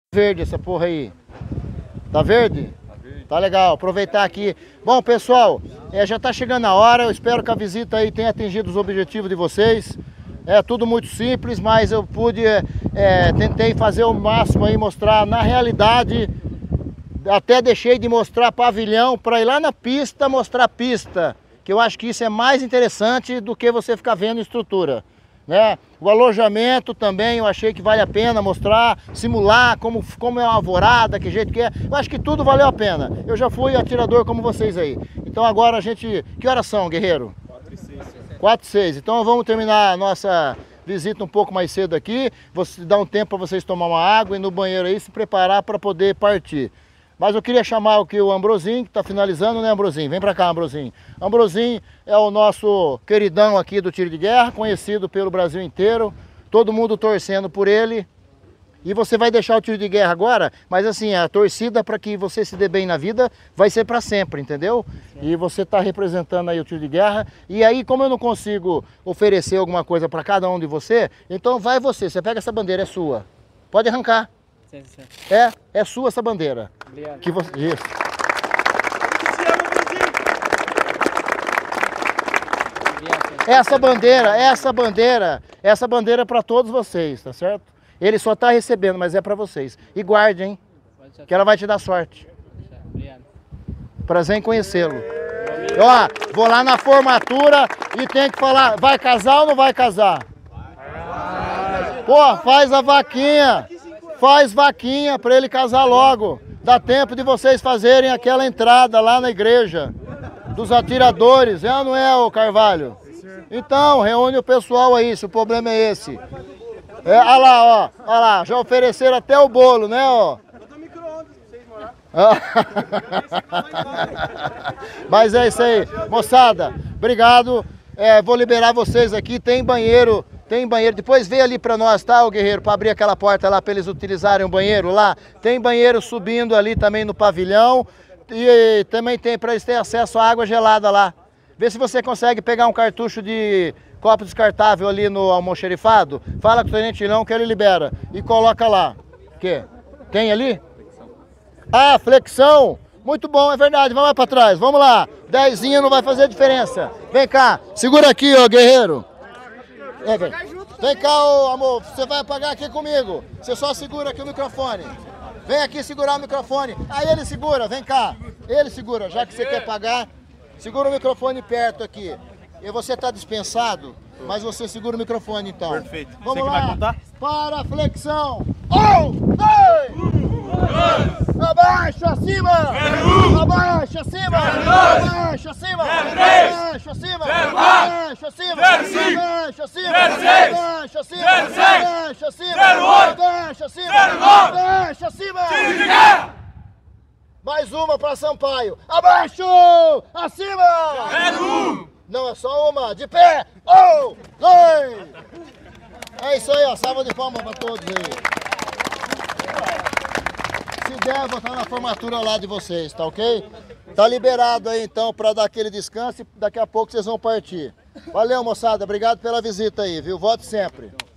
Verde essa porra aí. Tá verde? Tá legal, aproveitar aqui. Bom, pessoal, já tá chegando a hora. Eu espero que a visita aí tenha atingido os objetivos de vocês. É tudo muito simples, mas eu tentei fazer o máximo aí, mostrar na realidade. Até deixei de mostrar pavilhão para ir lá na pista mostrar pista, que eu acho que isso é mais interessante do que você ficar vendo estrutura, né? O alojamento também eu achei que vale a pena mostrar, simular como é uma alvorada, que jeito que é. Eu acho que tudo valeu a pena. Eu já fui atirador como vocês aí. Então agora a gente... Que horas são, guerreiro? 4h06. Então vamos terminar a nossa visita um pouco mais cedo aqui. Você dá um tempo para vocês tomar uma água e no banheiro aí se preparar para poder partir. Mas eu queria chamar aqui o Ambrosinho, que está finalizando, né, Ambrosinho? Vem para cá, Ambrosinho. Ambrosinho é o nosso queridão aqui do tiro de guerra, conhecido pelo Brasil inteiro, todo mundo torcendo por ele. E você vai deixar o tiro de guerra agora, mas assim, a torcida para que você se dê bem na vida vai ser para sempre, entendeu? E você está representando aí o tiro de guerra. E aí, como eu não consigo oferecer alguma coisa para cada um de você, então vai você pega essa bandeira, é sua. Pode arrancar. Sim. É sua essa bandeira. Obrigado. Que você... Isso. Essa bandeira é para todos vocês, tá certo? Ele só tá recebendo, mas é para vocês. E guarde, hein? Que ela vai te dar sorte. Obrigado. Prazer em conhecê-lo. Ó, vou lá na formatura e tem que falar, vai casar ou não vai casar? Pô, faz a vaquinha. Faz vaquinha para ele casar logo. Dá tempo de vocês fazerem aquela entrada lá na igreja dos atiradores, é ou não é, ô Carvalho? Então, reúne o pessoal aí, se o problema é esse. Olha lá, ó. Olha lá, já ofereceram até o bolo, né, ó? Eu dou micro-ondas pra vocês morar. Mas é isso aí. Moçada, obrigado. Vou liberar vocês aqui, tem banheiro. Tem banheiro, depois vê ali pra nós, tá, o guerreiro, pra abrir aquela porta lá, pra eles utilizarem o banheiro lá. Tem banheiro subindo ali também no pavilhão e também tem pra eles terem acesso à água gelada lá. Vê se você consegue pegar um cartucho de copo descartável ali no almoxerifado. Fala com o Tenente Ilhão que ele libera e coloca lá. O quê? Tem ali? Ah, flexão. Muito bom, é verdade, vamos lá pra trás, vamos lá. 10zinho não vai fazer diferença. Vem cá, segura aqui, ó, guerreiro. Vem cá, ô, amor, você vai apagar aqui comigo. Você só segura aqui o microfone. Vem aqui segurar o microfone. Aí ele segura, vem cá. Ele segura, já que você quer pagar. Segura o microfone perto aqui. E você está dispensado, mas você segura o microfone então. Perfeito. Vamos lá. Vai contar? Para a flexão. 1, 2, abaixo, acima. Abaixo, acima. Abaixo, acima. Abaixo, acima. Abaixo, acima. Abaixo, acima. Abaixo, acima. Abaixo, acima. Abaixo, acima. Abaixo, acima. Mais uma para Sampaio. Abaixo, acima. Não, é só uma. De pé. 1, 2. É isso aí, ó. Salva de palmas para todos aí. Se der, vou estar na formatura lá de vocês, tá ok? Tá liberado aí então para dar aquele descanso e daqui a pouco vocês vão partir. Valeu, moçada. Obrigado pela visita aí, viu? Volte sempre.